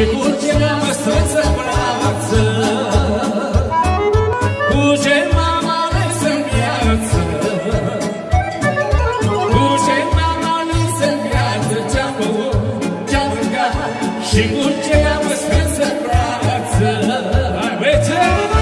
și curge la măsăță brață. Curge mama ales în viață, curge mama ales în viață, ce-am băut, ce-am mâncat și curge la măsăță brață. Hai băiețe!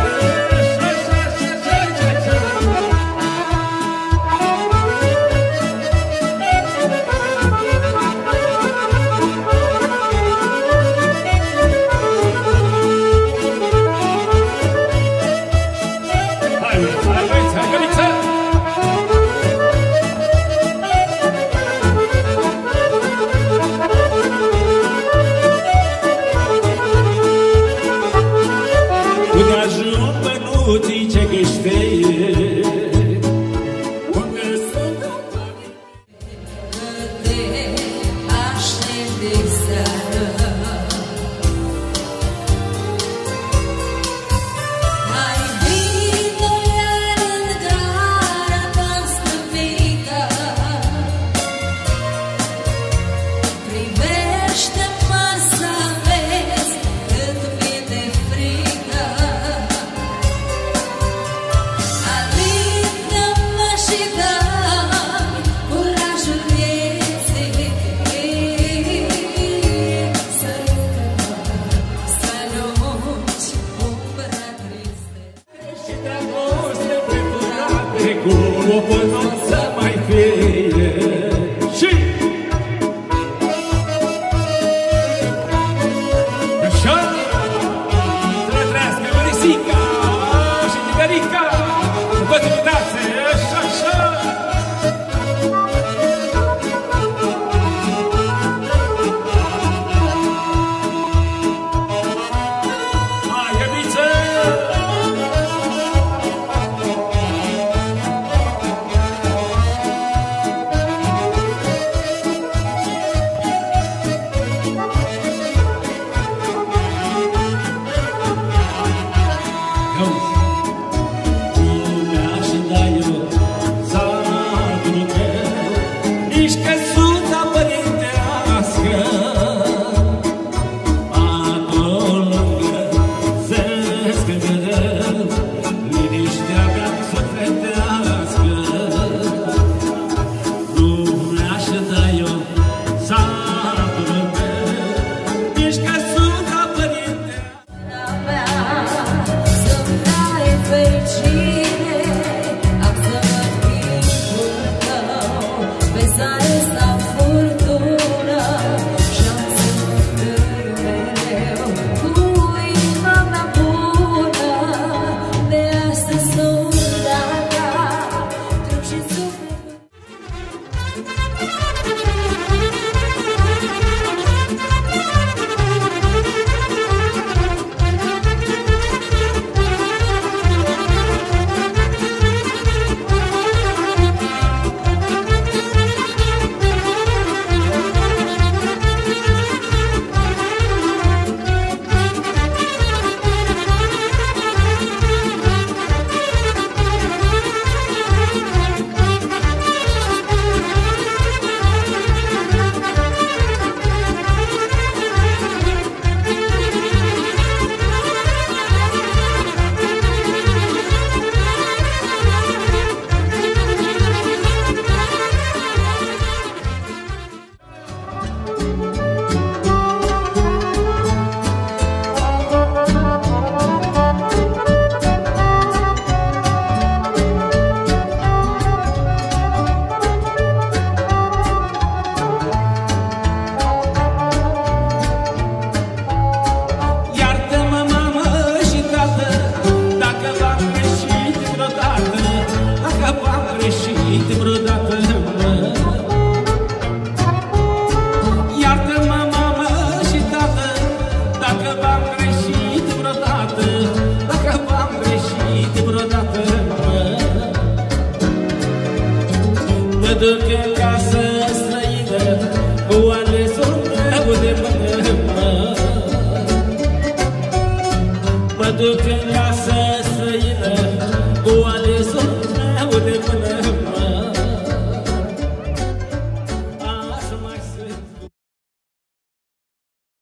O pănuță mai fie și așa să trăiască Mărisica și Tigărica cu toți invitații, așa, așa. Hai, iubiță! Duc în casă străină, cu alesul meu de mână. Mă duc